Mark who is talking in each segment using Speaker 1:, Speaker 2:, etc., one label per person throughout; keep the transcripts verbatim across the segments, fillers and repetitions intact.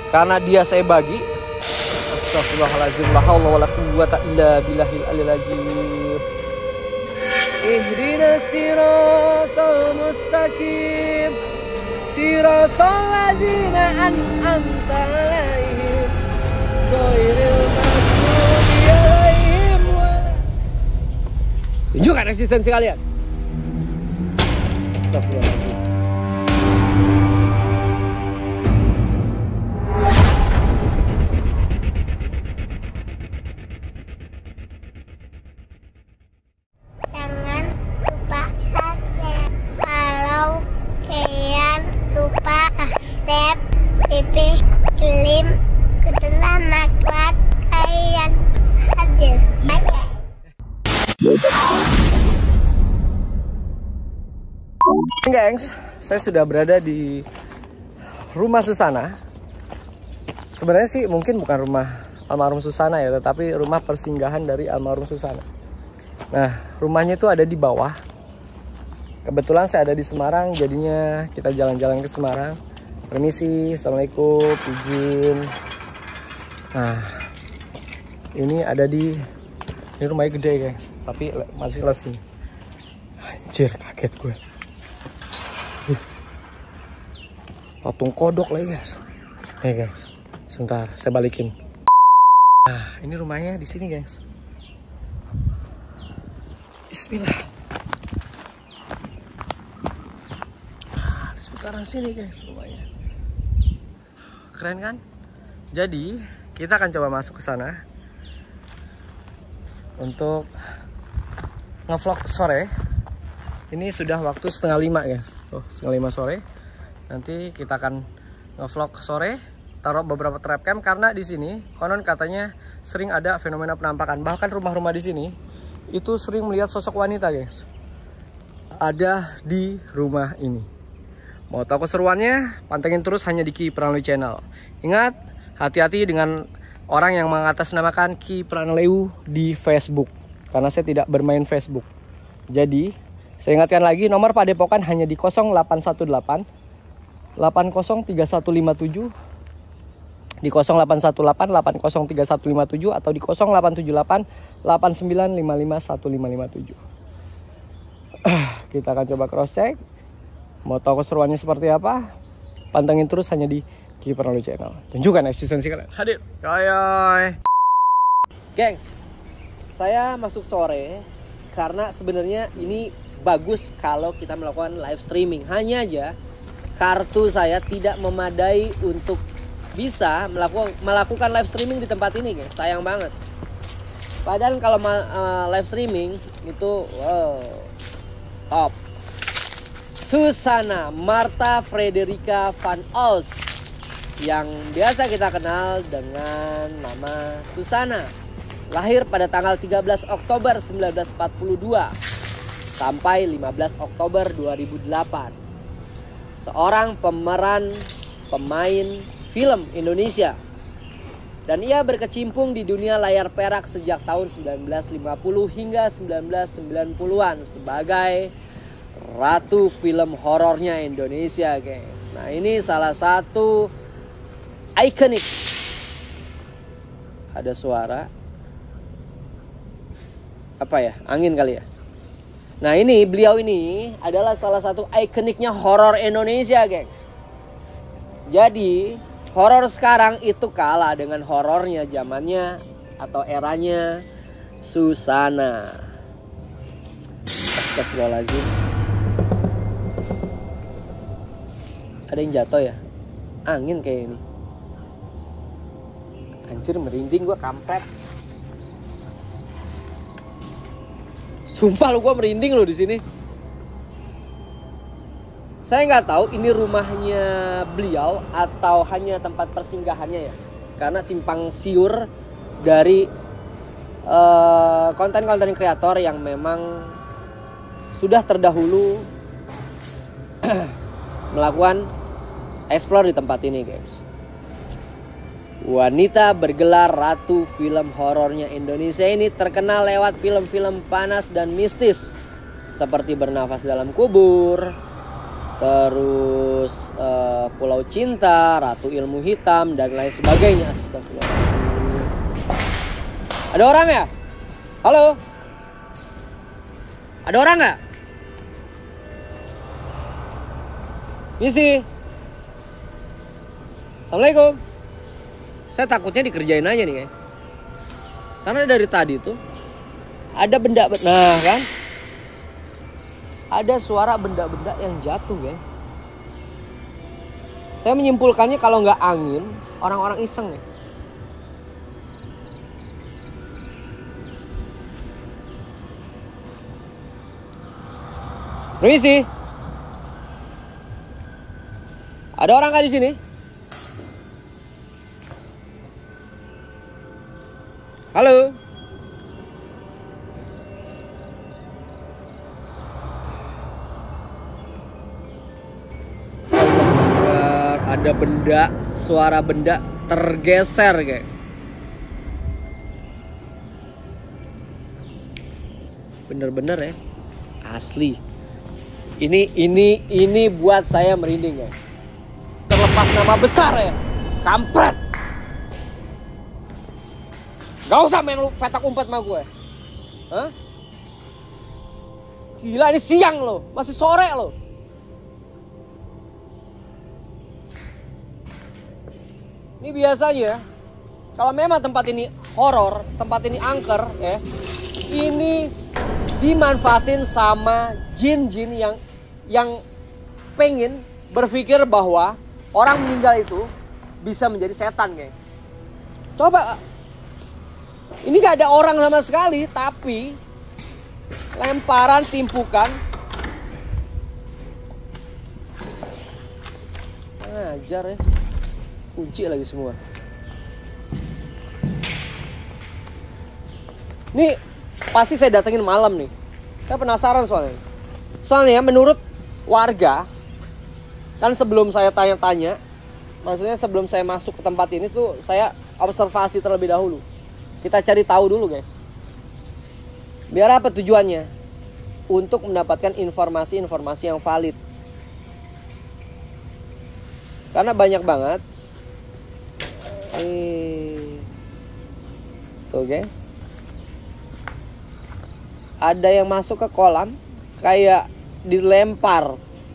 Speaker 1: karena dia saya bagi. Astagfirullahaladzim, la haula wala quwwata illa billahil aliyil azim. Ihdinas siratal mustaqim, siratal ladzina an'amta 'alaihim, ghairil maghdubi 'alaihim wala. Tunjukkan eksistensi kalian. Astagfirullahaladzim. Gengs, saya sudah berada di rumah Susana. Sebenarnya sih mungkin bukan rumah almarhum Susana ya, tetapi rumah persinggahan dari almarhum Susana. Nah, rumahnya itu ada di bawah. Kebetulan saya ada di Semarang, jadinya kita jalan-jalan ke Semarang. Permisi, assalamualaikum, izin. Nah, ini ada di ini rumahnya gede guys, tapi masih los nih. Anjir, kaget gue. Patung kodok lagi guys. Nih guys, sebentar saya balikin. Nah, ini rumahnya di sini guys. Bismillah. Nah, di seputaran sini guys rumahnya. Keren kan? Jadi kita akan coba masuk ke sana untuk ngevlog sore. Ini sudah waktu setengah lima guys. Oh, setengah lima sore. Nanti kita akan ngevlog sore, taruh beberapa trap cam karena di sini konon katanya sering ada fenomena penampakan. Bahkan rumah-rumah di sini itu sering melihat sosok wanita, guys. Ada di rumah ini. Mau tahu keseruannya? Pantengin terus hanya di Ki Pranleu Channel. Ingat, hati-hati dengan orang yang mengatasnamakan Ki Pranleu di Facebook, karena saya tidak bermain Facebook. Jadi, saya ingatkan lagi, nomor Padepokan hanya di nol delapan satu delapan delapan nol tiga satu lima tujuh, di nol delapan satu delapan delapan nol tiga satu lima tujuh atau di nol delapan tujuh delapan delapan sembilan lima lima satu lima lima tujuh. Kita akan coba cross check. Mau tahu keseruannya seperti apa? Pantengin terus hanya di Ki Pranleu Channel. Tunjukkan eksistensi kalian. Hadir. Yoyoy. Gengs, saya masuk sore karena sebenarnya ini bagus kalau kita melakukan live streaming. Hanya aja kartu saya tidak memadai untuk bisa melakukan melakukan live streaming di tempat ini, guys. Sayang banget. Padahal kalau uh, live streaming itu wow, top. Susana Martha Frederica van Os, yang biasa kita kenal dengan nama Susana, lahir pada tanggal tiga belas Oktober seribu sembilan ratus empat puluh dua sampai lima belas Oktober dua ribu delapan. Seorang pemeran pemain film Indonesia, dan ia berkecimpung di dunia layar perak sejak tahun seribu sembilan ratus lima puluh hingga seribu sembilan ratus sembilan puluhan sebagai ratu film horornya Indonesia, guys. Nah, ini salah satu ikonik. Ada suara apa ya? Angin kali ya. Nah, ini beliau ini adalah salah satu ikoniknya horor Indonesia, guys. Jadi, horor sekarang itu kalah dengan horornya zamannya atau eranya Susana. Astagfirullahaladzim. Ada yang jatuh ya? Angin kayak ini. Anjir, merinding gue, kampret. Sumpah lu, gue merinding lo di sini. Saya nggak tahu ini rumahnya beliau atau hanya tempat persinggahannya ya. Karena simpang siur dari uh, konten-konten kreator yang memang sudah terdahulu melakukan explore di tempat ini, guys. Wanita bergelar ratu film horornya Indonesia ini terkenal lewat film-film panas dan mistis seperti Bernafas Dalam Kubur, terus uh, Pulau Cinta, Ratu Ilmu Hitam, dan lain sebagainya. Astagfirullah. Ada orang ya? Halo? Ada orang nggak? Misi. Assalamualaikum. Saya takutnya dikerjain aja nih guys. Karena dari tadi tuh ada benda, nah kan? Ada suara benda-benda yang jatuh guys. Saya menyimpulkannya kalau nggak angin, orang-orang iseng ya. Permisi. Ada orang nggak di sini? Halo. Ada benda, suara benda tergeser guys. Bener-bener ya, asli. Ini ini ini buat saya merinding guys. Terlepas nama besar ya, kampret. Gak usah main lu petak umpet sama gue. Hah? Gila ini siang loh, masih sore loh. Ini biasanya kalau memang tempat ini horor, tempat ini angker ya, ini dimanfaatin sama jin-jin yang yang pengen berpikir bahwa orang meninggal itu bisa menjadi setan guys. Coba, ini gak ada orang sama sekali, tapi lemparan, timpukan. Ngajar ya. Kunci lagi semua. Ini pasti saya datengin malam nih. Saya penasaran soalnya. Soalnya menurut warga, kan sebelum saya tanya-tanya, maksudnya sebelum saya masuk ke tempat ini tuh saya observasi terlebih dahulu. Kita cari tahu dulu guys. Biar apa tujuannya? Untuk mendapatkan informasi-informasi yang valid. Karena banyak banget. Eh, tuh guys. Ada yang masuk ke kolam kayak dilempar.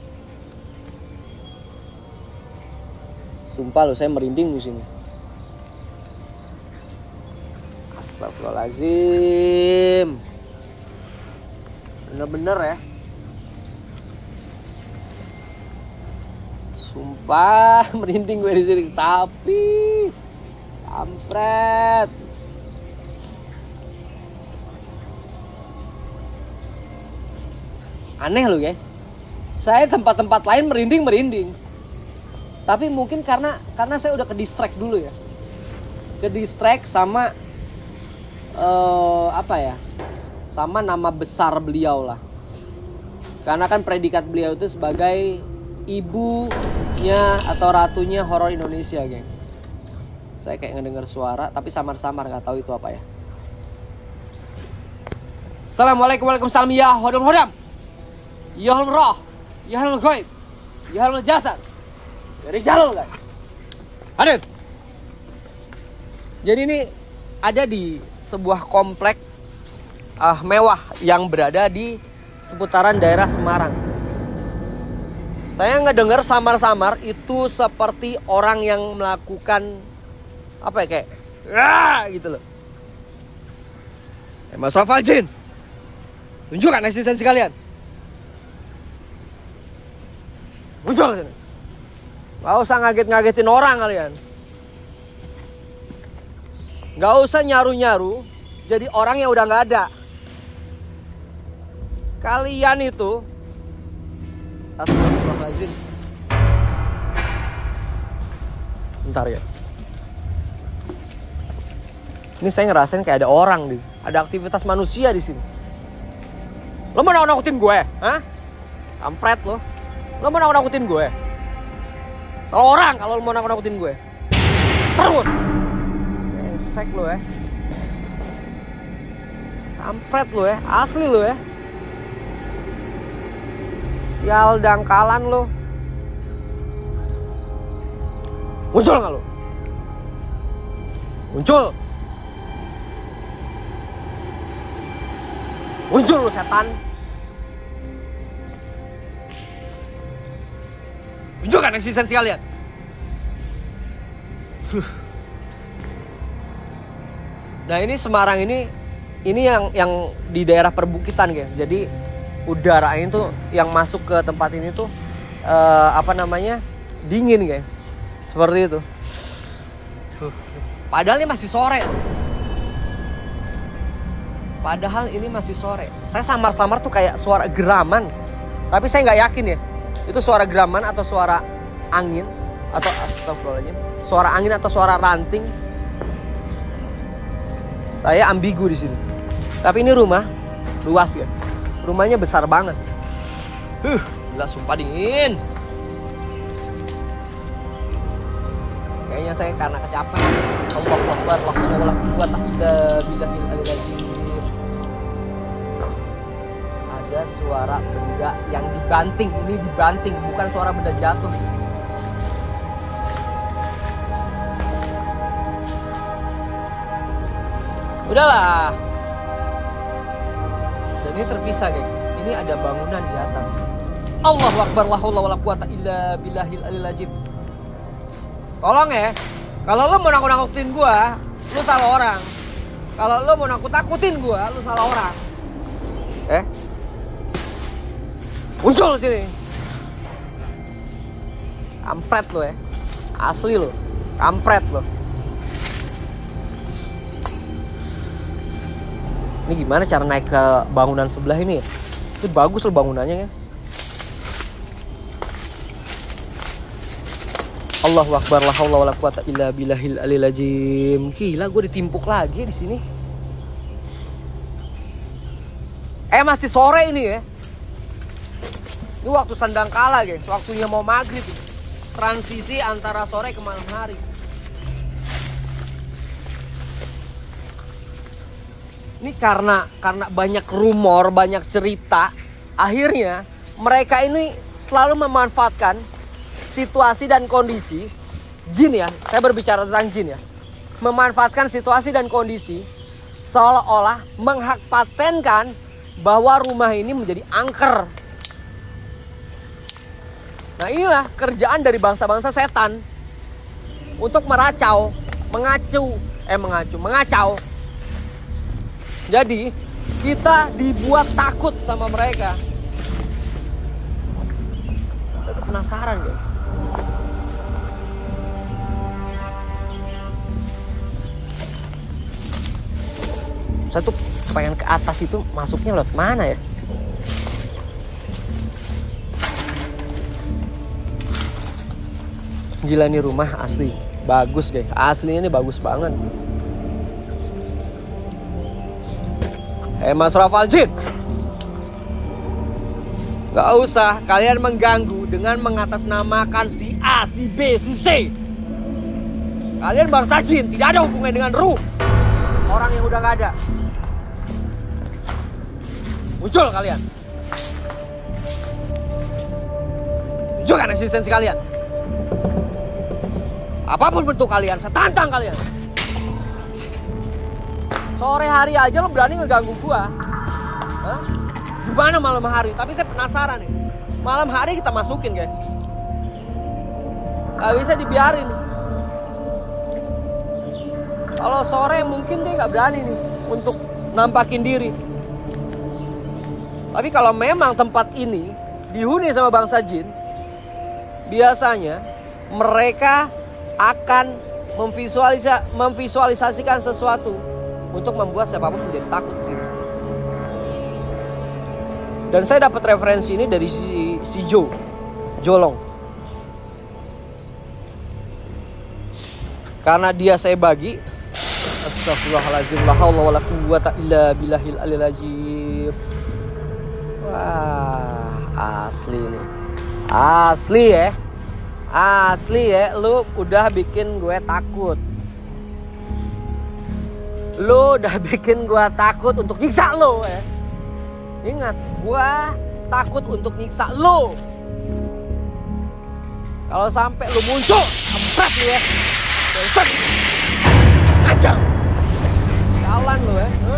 Speaker 1: Sumpah loh, saya merinding di sini. Astagfirullahaladzim. Bener-bener ya. Sumpah merinding gue di sini. Sapi, kampret. Aneh loh guys. Saya tempat-tempat lain merinding-merinding. Tapi mungkin karena karena saya udah ke distract dulu ya. Ke distract sama uh, apa ya? Sama nama besar beliau lah. Karena kan predikat beliau itu sebagai ibunya atau ratunya horor Indonesia, guys. Saya kayak ngedengar suara tapi samar-samar, nggak tahu itu apa ya. Assalamualaikum warahmatullahi wabarakatuh. Ya hodam hodam. Ya halal roh. Ya halal ghaib. Ya halal jasad. Dari jalur guys. Hadir. Jadi ini ada di sebuah komplek uh, mewah yang berada di seputaran daerah Semarang. Saya ngedengar samar-samar itu seperti orang yang melakukan apa ya, kayak ah gitu loh. Eh, Mas Rafal Jin, tunjukkan eksistensi kalian. Muncul sini. Gak usah ngaget-ngagetin orang kalian. Gak usah nyaru-nyaru jadi orang yang udah gak ada. Kalian itu astagfirullahaladzim. Bentar ya. Ini saya ngerasain kayak ada orang di, ada aktivitas manusia di sini. Lo mau nakut-nakutin gue? Hah? Kampret lo. Lo mau nakut-nakutin gue? Salah orang kalau lo mau nakut-nakutin gue. Terus. Brengsek lo ya. Kampret lo ya, asli lo ya. Sial dangkalan lo. Muncul nggak lu? Muncul. Muncul lu setan. Tunjukkan eksistensi kalian. Nah ini Semarang ini, ini yang yang di daerah perbukitan guys. Jadi udara ini tuh yang masuk ke tempat ini tuh uh, apa namanya dingin guys. Seperti itu. Padahal ini masih sore. Padahal ini masih sore. Saya samar-samar tuh kayak suara geraman. Tapi saya nggak yakin ya. Itu suara geraman atau suara angin atau astagfirullahaladzim, suara angin atau suara ranting. Saya ambigu di sini. Tapi ini rumah luas ya. Rumahnya besar banget. Huh, gila sumpah dingin. Kayaknya saya karena kecapean. Allahu Akbar, la haula wala quwwata illa billahil aliyil azim. Ada suara benda yang dibanting. Ini dibanting, bukan suara benda jatuh. Udahlah. Dan ini terpisah guys. Ini ada bangunan di atas. Allahu Akbar, la haula wala quwwata illa billahil aliyil azim. Tolong ya. Kalau lo mau nakut-nakutin gua, lu salah orang. Kalau lo mau nakut-nakutin gua, lu salah orang. Eh? Muncul sini. Kampret lo ya. Asli lo. Kampret lo. Ini gimana cara naik ke bangunan sebelah ini ya? Itu bagus lo bangunannya ya. Allahu Akbar, la haula wala quwata illa billahil aliyil azim. Gila, gue ditimpuk lagi di sini. Eh masih sore ini ya. Ini waktu sandangkala guys, waktunya mau maghrib. Transisi antara sore ke malam hari. Ini karena karena banyak rumor, banyak cerita, akhirnya mereka ini selalu memanfaatkan situasi dan kondisi jin ya. Saya berbicara tentang jin ya. Memanfaatkan situasi dan kondisi seolah-olah menghakpatenkan bahwa rumah ini menjadi angker. Nah inilah kerjaan dari bangsa-bangsa setan untuk meracau, mengacu, eh mengacu, mengacau. Jadi kita dibuat takut sama mereka. Saya tuh penasaran guys. Saya tuh pengen ke atas itu, masuknya lewat mana ya? Gila nih rumah asli. Bagus guys, aslinya ini bagus banget. Eh Mas Rafal Jin, gak usah kalian mengganggu dengan mengatasnamakan si A, si B, si C. Kalian bangsa jin, tidak ada hubungan dengan ruh orang yang udah gak ada. Muncul kalian. Tunjukkan eksistensi kalian. Apapun bentuk kalian, saya tantang kalian. Sore hari aja lo berani ngeganggu gua. Hah? Gimana malam hari? Tapi saya penasaran nih. Malam hari kita masukin guys. Gak bisa dibiarin nih. Kalau sore mungkin dia gak berani nih untuk nampakin diri. Tapi kalau memang tempat ini dihuni sama bangsa jin, biasanya mereka akan memvisualisa, memvisualisasikan sesuatu untuk membuat siapapun menjadi takut di sini. Dan saya dapat referensi ini dari si, si Jo, Jolong. Karena dia saya bagi. Astagfirullahaladzim, la haula wala quwwata illa billahil aliyil azim. Wah, asli nih. Asli ya. Asli ya, lu udah bikin gue takut. Lu udah bikin gue takut untuk nyiksa lu ya. Ingat, gue takut untuk nyiksa lu. Kalau sampai lu muncul Kampret lu ya. Besok. Aja. Jalan lu ya. Huh?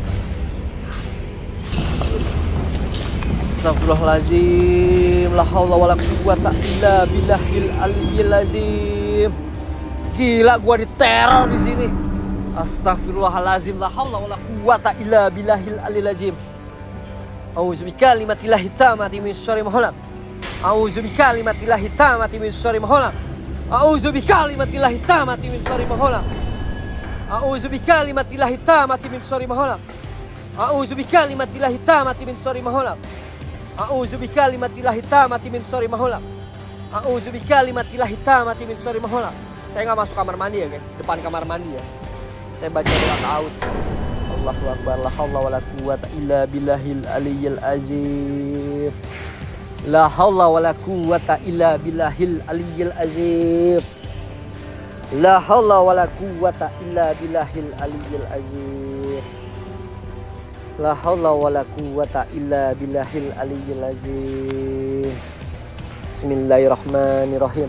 Speaker 1: Astagfirullahaladzim. La haula wala quwata illa billahil aliyyil azim. Gila gua diteror di sini. Astagfirullahaladzim. La haula wala quwata illa billahil aliyyil azim. A'udzu bikalimatillahi tammati min syarri ma khalaq. A'udzu bikalimatillahi tammati min syarri ma khalaq. A'udzu bikalimatillahi tammati min syarri ma khalaq. A'udzu bikalimatillahi tammati min syarri ma khalaq. A'udzu bikalimatillahi tammati min syarri ma khalaq. A'udzu bikalimatillahi tammati min syarri ma khalaq. A'udzu bikalimatillahi tammati min syarri ma khalaq. Saya nggak masuk kamar mandi ya guys, depan kamar mandi ya. Saya baca doa ta'awudz. Allahu akbar, la haula wala quwata illa billahil aliyyil azim. La haula wala quwata illa billahil aliyyil azim. La haula wala quwata illa billahil aliyyil azim. La haula wala quwata illa billahil aliyyil azim. Bismillahirrahmanirrahim.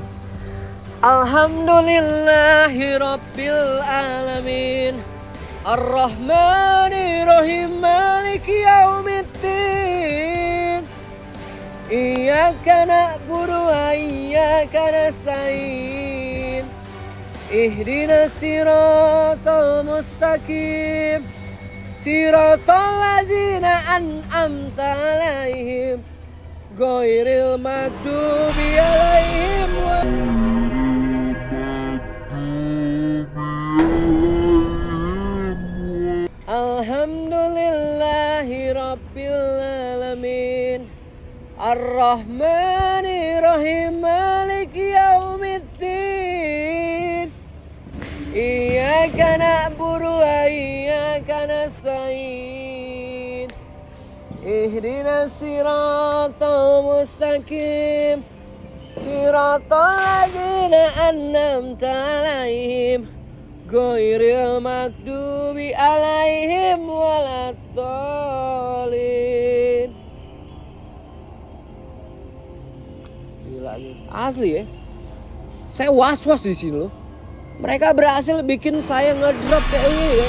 Speaker 1: Alhamdulillahi rabbil alamin. Ar-Rahmanir-Rahim, Maliki Yaumiddin. Iyyaka na'budu wa iyyaka nasta'in. Ihdinas siratal mustaqim. Siratal ladzina an'amta 'alaihim ghairil maghdubi 'alaihim wa Alhamdulillahi rabbil alamin. Ar-Rahmanir-Rahim, Maliki Yaumiddin. Iyyaka na'budu wa iyyaka nasta'in. Ihdinas siratal mustaqim. Siratal ladzina an'amta 'alaihim ghairil maghdubi 'alaihim waladdallin. Gila guys, asli ya. Saya was-was di sini loh. Mereka berhasil bikin saya ngedrop kayak ini ya.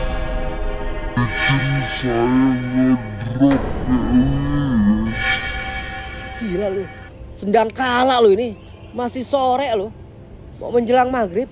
Speaker 1: Bikin saya ngedrop kayak ini. Gila lu. Sedang kala lu ini. Masih sore lu. Mau menjelang maghrib.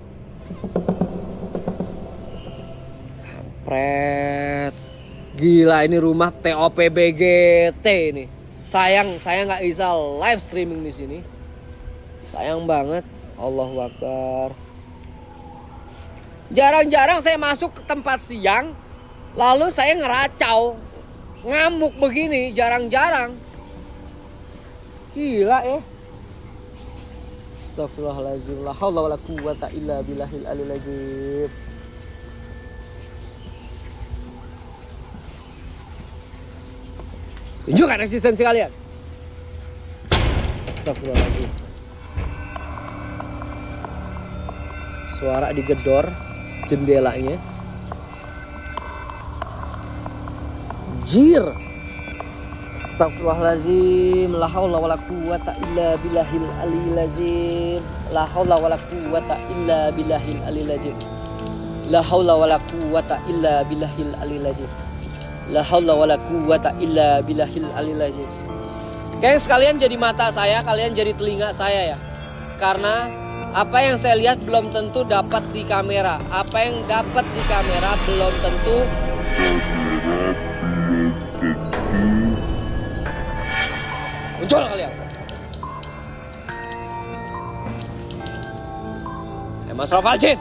Speaker 1: Kampret. Gila ini rumah T O P B G T ini. Sayang saya nggak bisa live streaming di sini. Sayang banget. Allahu Akbar. Jarang-jarang saya masuk ke tempat siang, lalu saya ngeracau, ngamuk begini, jarang-jarang. Gila ya. Astagfirullahaladzim. La haula wala quwata illa billahil aliyyil azim. Tunjukkan eksistensi kalian. Astagfirullahaladzim. Suara digedor jendelanya. Jir. Astagfirullahaladzim. La haula wala quwata illa billahil aliyyil azim. La haula wala quwata illa billahil aliyyil azim. La haula wala quwata illa billahil aliyyil azim. La haula wala quwata illa billahil aliyyil azim. Kalian sekalian jadi mata saya, kalian jadi telinga saya ya. Karena apa yang saya lihat belum tentu dapat di kamera. Apa yang dapat di kamera belum tentu muncul kalian. Eh Mas Rovalcin,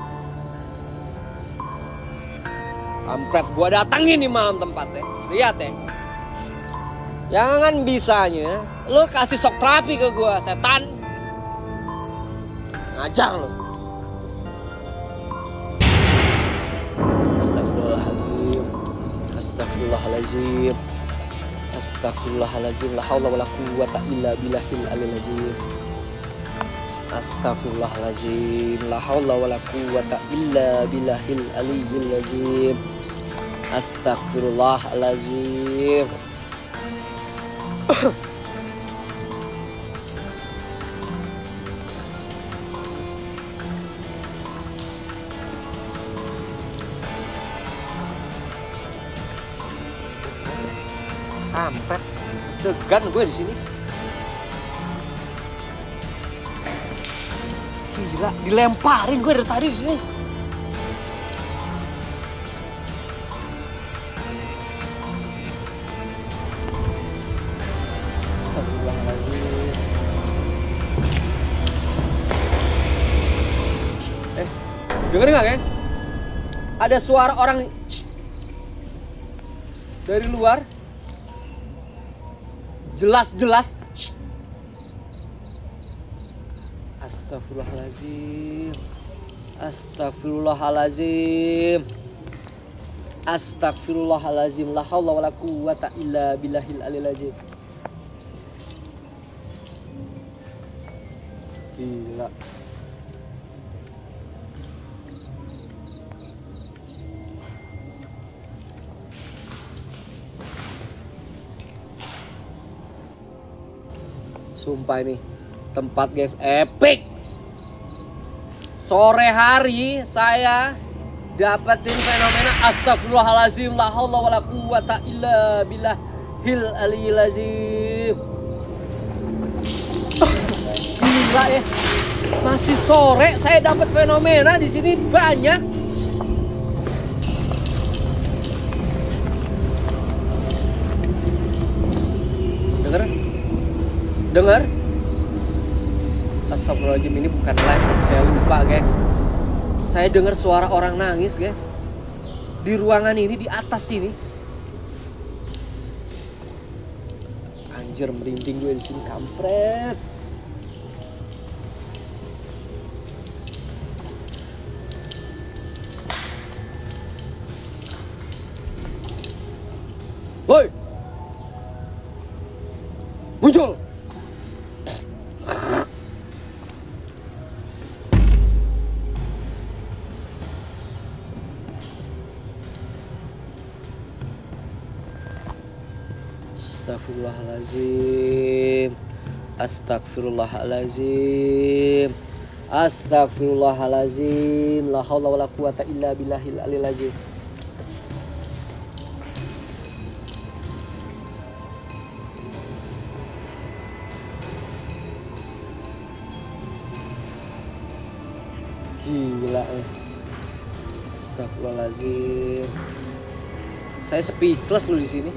Speaker 1: kampret gua datangin di malam tempatnya. Lihat ya. Jangan bisanya lu kasih sok terapi ke gua, setan. Ngajar lo. Astagfirullahaladzim. Astagfirullahaladzim. Astagfirullahaladzim. La haula wala quwata illa billahil aliyyil azim. Astagfirullahaladzim. La haula wala quwata illa billahil aliyyil azim. Astagfirullahaladzim. Kampret. Degan gue di sini. Gila, dilemparin gue dari tadi di sini. Astagfirullahaladzim. Eh, dengerin nggak guys? Ada suara orang dari luar. Jelas-jelas. Astagfirullahaladzim. Astagfirullahaladzim. Astagfirullahaladzim. La haula wala quwata illa billahil aliyil azim. Gila. Sumpah ini tempat guys epic. Sore hari saya dapetin fenomena astagfirullahalazim la haula wala quwata illa billahil aliyil azim. Gila ya. Masih sore saya dapat fenomena di sini banyak. Dengar? Dengar? Astagfirullahaladzim, ini bukan live, saya lupa guys. Saya dengar suara orang nangis guys. Di ruangan ini, di atas sini. Anjir, merinding gue di sini, kampret. Woi! Muncul! Astagfirullahalazim. Astagfirullahalazim. Astagfirullahalazim. La haula wala quwata illa billahil aliyil azim. Gila. Astagfirullahalazim. Saya speechless lu di sini.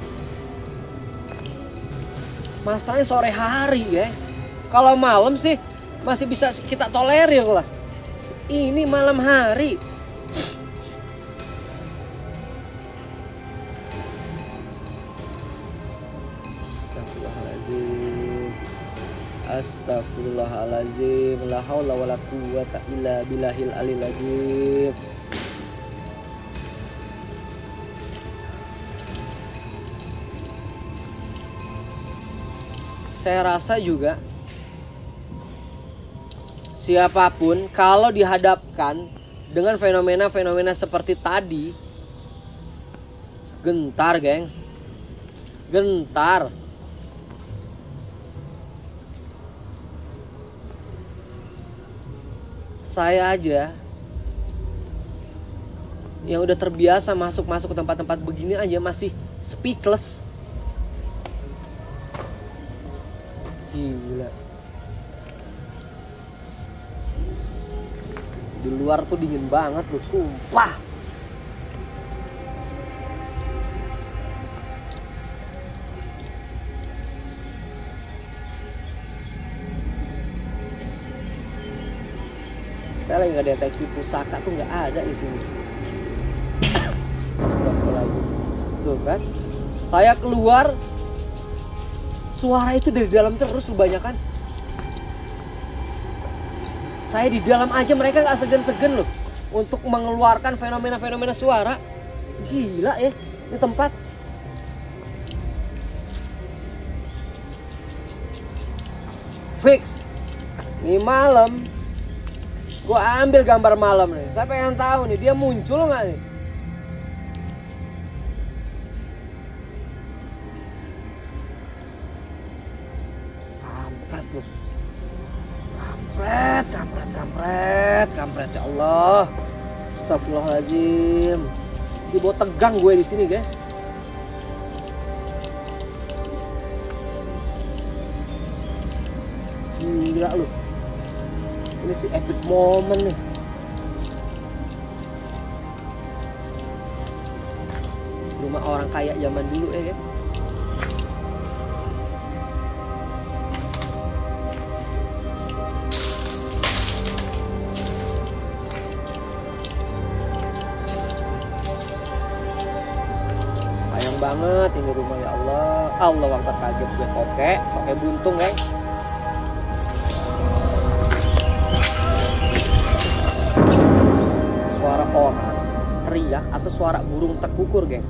Speaker 1: Masalahnya sore hari ya. Kalau malam sih masih bisa kita tolerir lah. Ini malam hari. Astagfirullahalazim. Astagfirullahalazim. La haula wala quwata illa billahil aliyil azim. Saya rasa juga siapapun kalau dihadapkan dengan fenomena-fenomena seperti tadi, gentar gengs, gentar. Saya aja yang udah terbiasa masuk-masuk ke tempat-tempat begini aja masih speechless. Gila. Di luar tuh dingin banget loh, sumpah. Saya lagi nggak deteksi pusaka tuh nggak ada di sini. Astagfirullahaladzim. Tuh kan, saya keluar. Suara itu dari dalam terus kebanyakan. Saya di dalam aja mereka gak segan-segan loh untuk mengeluarkan fenomena-fenomena suara. Gila ya, ini tempat. Fix. Ini malam. Gue ambil gambar malam nih. Saya pengen tahu nih dia muncul gak nih? Kampret, kampret, kampret, kampret, ya Allah. Astagfirullahaladzim. Dibawa tegang gue di sini, guys. Gila lu. Ini sih epic moment nih. Rumah orang kaya zaman dulu ya kan. Sayang banget ini rumah, ya Allah. Allah waktu kaget gue oke, oke buntung guys. Suara orang teriak atau suara burung tekukur guys.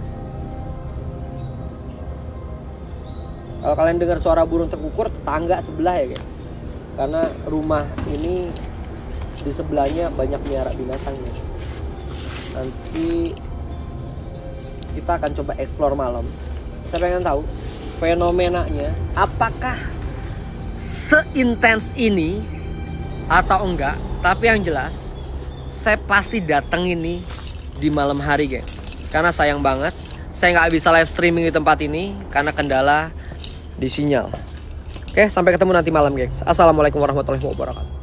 Speaker 1: Kalau kalian dengar suara burung tekukur, tetangga sebelah ya guys. Karena rumah ini di sebelahnya banyak miara binatang guys. Nanti kita akan coba explore malam. Saya pengen tahu fenomenanya apakah seintens ini atau enggak. Tapi yang jelas saya pasti datang ini di malam hari guys. Karena sayang banget saya nggak bisa live streaming di tempat ini karena kendala di sinyal. Oke, sampai ketemu nanti malam guys. Assalamualaikum warahmatullahi wabarakatuh.